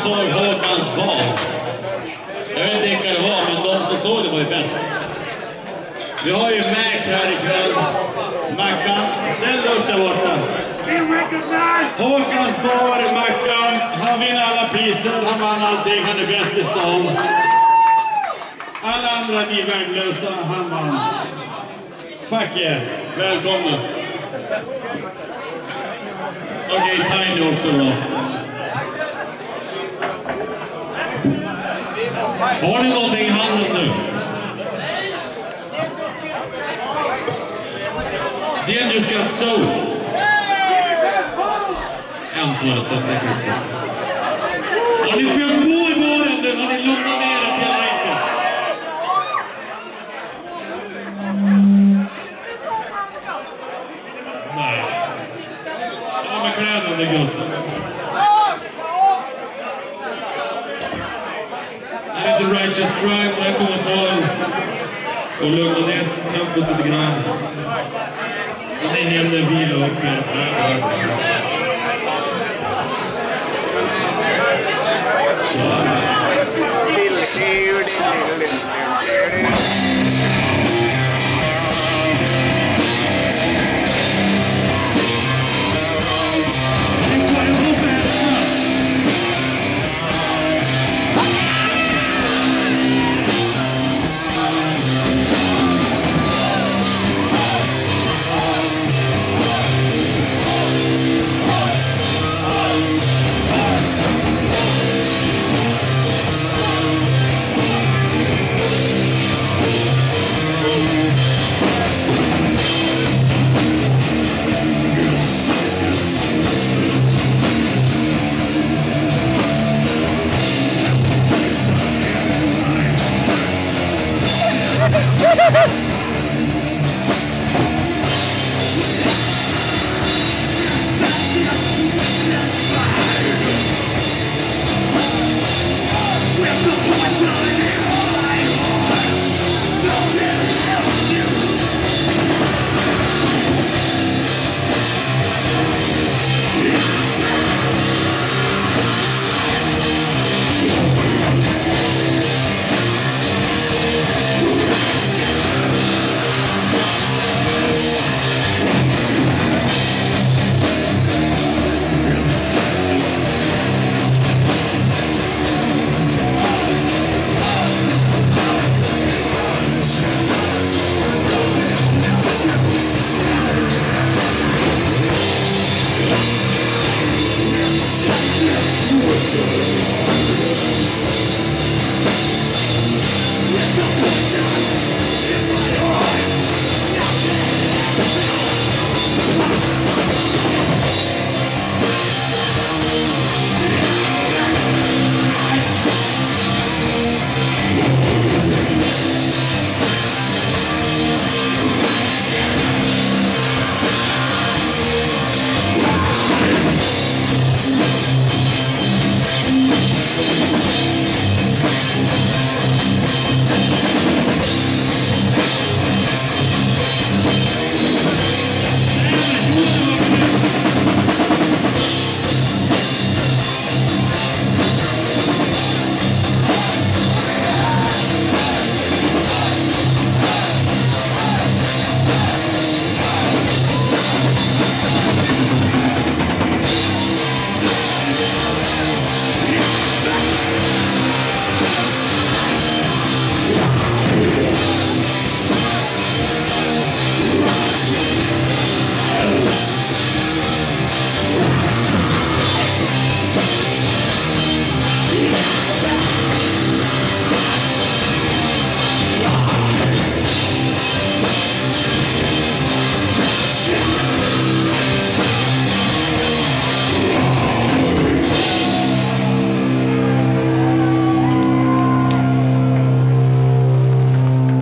såg Håkans bar. Jag vet inte vilka det var, men de som såg det var ju bäst. Vi har ju Mac här ikväll. Mackan, ställ dig upp där borta. Håkans bar, Mackan. Han vinner alla priser, han vann allting, han är bäst i stan. Alla andra ni värdelösa, han vann. Fuck yeah, välkomna. Okej, Tiny också då. Har ni någonting i handen nu? Gingers got soul. En som har sett det kortet. Har ni fyllt på i baren nu? Har ni lugnat ner det till lite? Nej. Ja, men kläderna det går så. Det är inte righteous crime. Jag kommer att ta och lugna ner tempot lite grann. Så ni hinner vila upp er.